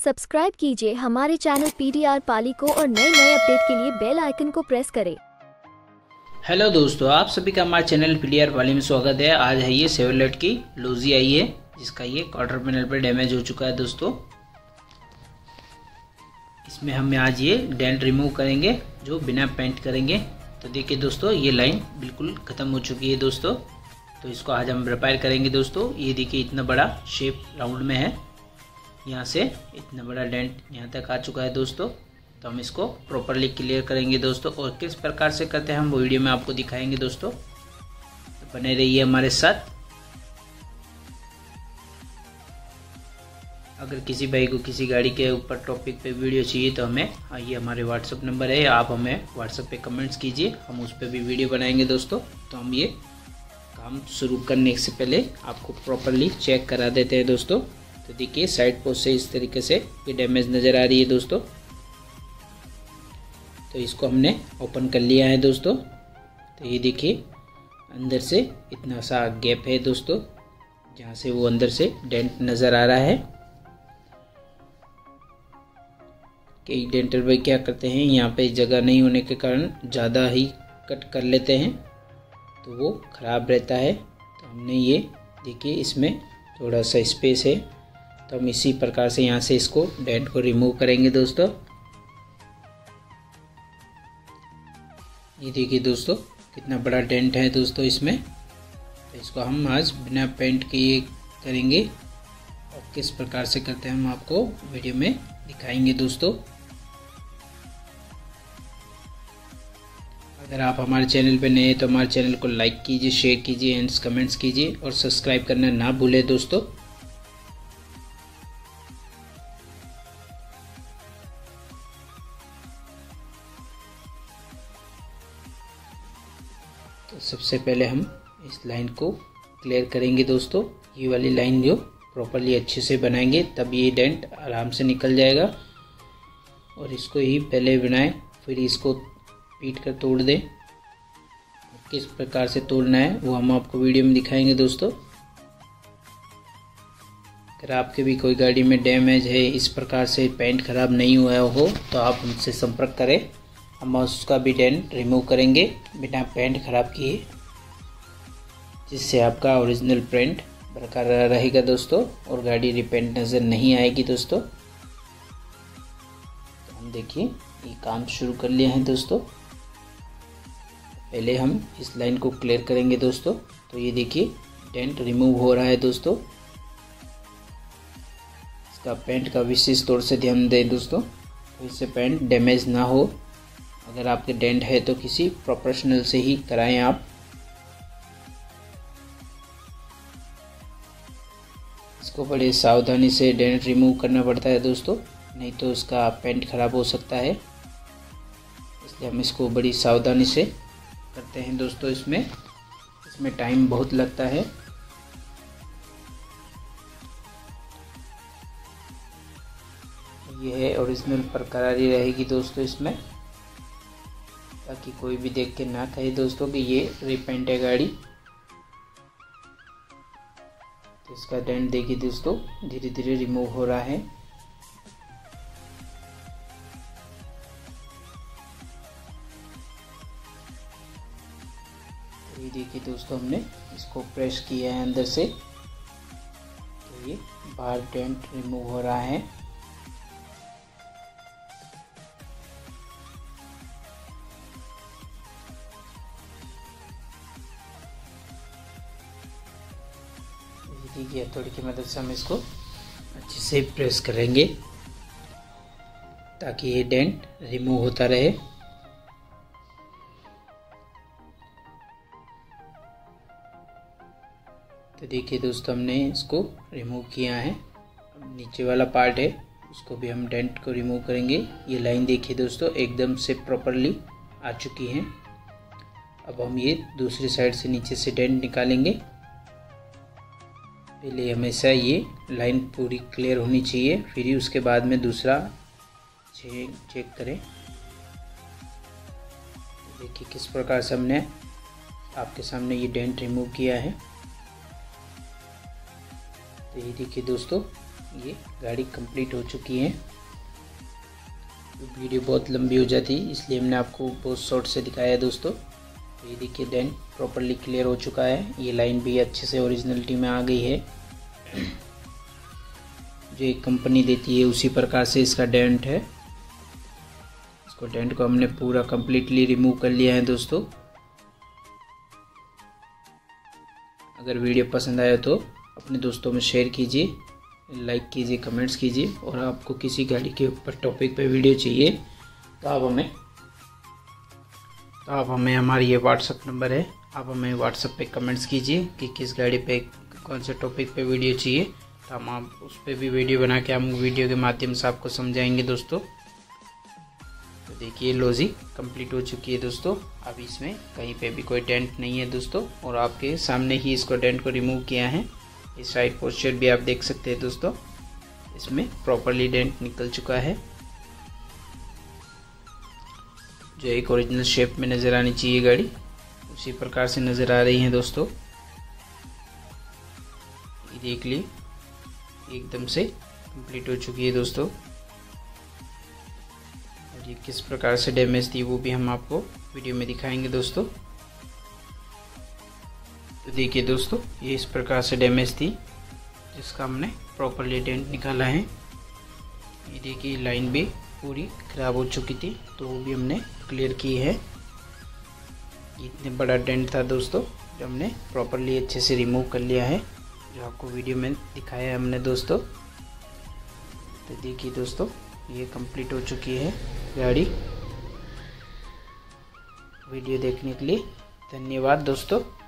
Subscribe कीजिए हमारे channel PDR पाली को और नए नए अपडेट के लिए बेल आइकन को प्रेस करें। हेलो दोस्तों, आप सभी का हमारे चैनल पीडीआर पाली में स्वागत है। आज है ये शेवरलेट की लूजी आई है, जिसका ये क्वार्टर पैनल पर डैमेज हो चुका है दोस्तों। इसमें हम आज ये डेंट रिमूव करेंगे जो बिना पेंट करेंगे। तो देखिए दोस्तों, ये लाइन बिल्कुल ख़त्म हो चुकी है दोस्तों। तो इसको आज हम रिपेयर करेंगे दोस्तों। ये देखिए इतना बड़ा शेप राउंड में है, यहाँ से इतना बड़ा डेंट यहाँ तक आ चुका है दोस्तों। तो हम इसको प्रॉपरली क्लियर करेंगे दोस्तों, और किस प्रकार से करते हैं हम वो वीडियो में आपको दिखाएंगे दोस्तों। तो बने रहिए हमारे साथ। अगर किसी भाई को किसी गाड़ी के ऊपर टॉपिक पे वीडियो चाहिए तो हमें ये हमारे व्हाट्सअप नंबर है, आप हमें व्हाट्सअप पे कमेंट्स कीजिए, हम उस पर भी वीडियो बनाएंगे दोस्तों। तो हम ये काम शुरू करने से पहले आपको प्रॉपरली चेक करा देते हैं दोस्तों। तो देखिए साइड पोस्ट से इस तरीके से ये डैमेज नज़र आ रही है दोस्तों। तो इसको हमने ओपन कर लिया है दोस्तों। तो ये देखिए अंदर से इतना सा गैप है दोस्तों, जहाँ से वो अंदर से डेंट नज़र आ रहा है। कई डेंटर भाई क्या करते हैं, यहाँ पे जगह नहीं होने के कारण ज़्यादा ही कट कर लेते हैं, तो वो ख़राब रहता है। तो हमने ये देखिए इसमें थोड़ा सा स्पेस है, तो हम इसी प्रकार से यहाँ से इसको डेंट को रिमूव करेंगे दोस्तों। ये देखिए दोस्तों कितना बड़ा डेंट है दोस्तों इसमें। तो इसको हम आज बिना पेंट के ये करेंगे, और किस प्रकार से करते हैं हम आपको वीडियो में दिखाएंगे दोस्तों। अगर आप हमारे चैनल पे नए हैं तो हमारे चैनल को लाइक कीजिए, शेयर कीजिए एंड कमेंट्स कीजिए, और सब्सक्राइब करना ना भूलें दोस्तों। तो सबसे पहले हम इस लाइन को क्लियर करेंगे दोस्तों। ये वाली लाइन जो प्रॉपरली अच्छे से बनाएंगे तब ये डेंट आराम से निकल जाएगा। और इसको ही पहले बनाएं, फिर इसको पीट कर तोड़ दें। किस प्रकार से तोड़ना है वो हम आपको वीडियो में दिखाएंगे दोस्तों। अगर आपके भी कोई गाड़ी में डैमेज है, इस प्रकार से पेंट खराब नहीं हुआ हो, तो आप हमसे संपर्क करें, हम उसका भी डेंट रिमूव करेंगे बिना पेंट खराब किए, जिससे आपका ओरिजिनल पेंट बरकरार रहेगा दोस्तों और गाड़ी रिपेंट नज़र नहीं आएगी दोस्तों। तो हम देखिए ये काम शुरू कर लिया है दोस्तों। पहले हम इस लाइन को क्लियर करेंगे दोस्तों। तो ये देखिए डेंट रिमूव हो रहा है दोस्तों। इसका पेंट का विशेष तौर से ध्यान दें दोस्तों, तो इससे पेंट डैमेज ना हो। अगर आपके डेंट है तो किसी प्रोफेशनल से ही कराएं आप। इसको बड़े सावधानी से डेंट रिमूव करना पड़ता है दोस्तों, नहीं तो उसका पेंट खराब हो सकता है। इसलिए हम इसको बड़ी सावधानी से करते हैं दोस्तों। इसमें टाइम बहुत लगता है। ये है ओरिजिनल बरकरारी रहेगी दोस्तों इसमें, ताकि कोई भी देख के ना कहे दोस्तों कि ये रिपेंट है गाड़ी। तो इसका डेंट देखिए दोस्तों धीरे धीरे रिमूव हो रहा है। तो ये देखिए दोस्तों हमने इसको प्रेस किया है अंदर से, तो ये बाहर डेंट रिमूव हो रहा है। देखिए हथौड़ी की मदद से हम इसको अच्छे से प्रेस करेंगे ताकि ये डेंट रिमूव होता रहे। तो देखिए दोस्तों हमने इसको रिमूव किया है। अब नीचे वाला पार्ट है उसको भी हम डेंट को रिमूव करेंगे। ये लाइन देखिए दोस्तों एकदम से प्रॉपरली आ चुकी है। अब हम ये दूसरी साइड से नीचे से डेंट निकालेंगे। पहले हमेशा ये लाइन पूरी क्लियर होनी चाहिए, फिर ही उसके बाद में दूसरा चेक करें। देखिए किस प्रकार से हमने आपके सामने ये डेंट रिमूव किया है। तो ये देखिए दोस्तों ये गाड़ी कंप्लीट हो चुकी है। तो वीडियो बहुत लंबी हो जाती इसलिए हमने आपको बहुत शॉर्ट से दिखाया है दोस्तों। तो ये देखिए डेंट प्रॉपरली क्लियर हो चुका है। ये लाइन भी अच्छे से ओरिजिनलिटी में आ गई है। जो एक कंपनी देती है उसी प्रकार से इसका डेंट है। इसको डेंट को हमने पूरा कंप्लीटली रिमूव कर लिया है दोस्तों। अगर वीडियो पसंद आया तो अपने दोस्तों में शेयर कीजिए, लाइक कीजिए, कमेंट्स कीजिए। और आपको किसी गाड़ी के ऊपर टॉपिक पे वीडियो चाहिए तो आप हमें हमारी ये व्हाट्सअप नंबर है, आप हमें व्हाट्सअप पे कमेंट्स कीजिए कि किस गाड़ी पे कौन से टॉपिक पे वीडियो चाहिए। तो हम आप उस पर भी वीडियो बना के हम वीडियो के माध्यम से आपको समझाएंगे दोस्तों। तो देखिए लॉजिक कंप्लीट हो चुकी है दोस्तों। अब इसमें कहीं पे भी कोई डेंट नहीं है दोस्तों, और आपके सामने ही इसको डेंट को रिमूव किया है। इस साइड पोस्चर भी आप देख सकते हैं दोस्तों, इसमें प्रॉपरली डेंट निकल चुका है। जो एक ओरिजिनल शेप में नज़र आनी चाहिए गाड़ी, उसी प्रकार से नज़र आ रही है दोस्तों। ये देख ली एकदम से कंप्लीट हो चुकी है दोस्तों। और ये किस प्रकार से डैमेज थी वो भी हम आपको वीडियो में दिखाएंगे दोस्तों। तो देखिए दोस्तों, ये इस प्रकार से डैमेज थी जिसका हमने प्रॉपरली डेंट निकाला है। ये देखिए लाइन भी पूरी खराब हो चुकी थी तो वो भी हमने क्लियर की है। इतने बड़ा डेंट था दोस्तों जो हमने प्रॉपरली अच्छे से रिमूव कर लिया है, जो आपको वीडियो में दिखाया है हमने दोस्तों। तो देखिए दोस्तों, ये कंप्लीट हो चुकी है गाड़ी। वीडियो देखने के लिए धन्यवाद दोस्तों।